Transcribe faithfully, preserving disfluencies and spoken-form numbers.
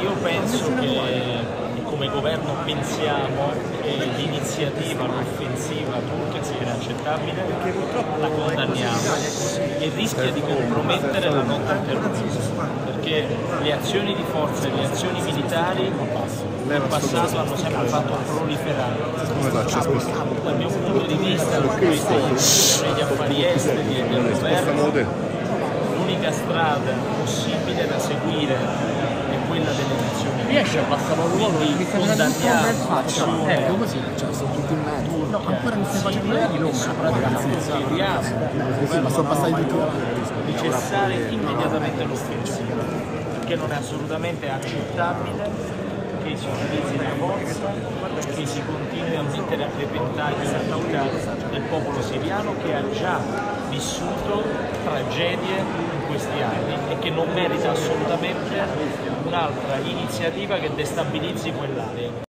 io penso che come governo pensiamo che l'iniziativa, l'offensiva turca sia inaccettabile, la condanniamo e rischia di compromettere la lotta al terrorismo, perché le azioni di forza e le azioni militari in passato hanno sempre fatto proliferare. Dal mio punto di vista, degli affari esteri e del governo, l'unica strada possibile da seguire è quella delle elezioni. Riesce a passare un ruolo quindi condanniamo l'azione ecco così, cioè sono tutti in mezzo. No, ancora non stai facendo niente di Roma, soprattutto chiediamo ma sono passati tutti di cessare immediatamente l'offensiva, perché non è assolutamente accettabile che si utilizzi la forza, che si continui a mettere a repentaglio la vita del popolo siriano che ha già vissuto tragedie in questi anni e che non merita assolutamente un'altra iniziativa che destabilizzi quell'area.